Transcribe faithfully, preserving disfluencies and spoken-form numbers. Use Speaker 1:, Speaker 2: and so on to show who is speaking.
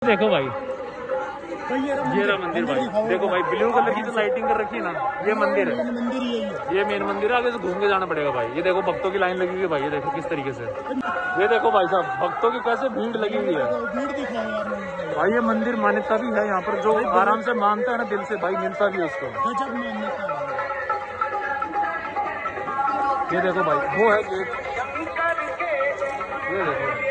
Speaker 1: देखो भाई ये रहा मंदिर भाई, देखो भाई ब्लू कलर की जो लाइटिंग कर रखी है ना, ये मंदिर है, मंदिर यही है, ये मेन मंदिर है। आगे से घूम के जाना पड़ेगा भाई। ये देखो भक्तों की लाइन लगी हुई है भाई, ये देखो किस तरीके से। ये देखो भाई साहब भक्तों की कैसे भीड़ लगी हुई है भाई। ये मंदिर मान्यता भी है यहाँ पर, जो आराम से मानता है ना दिल से भाई, मिलता भी है उसको। ये देखो भाई वो है गेट, ये देखो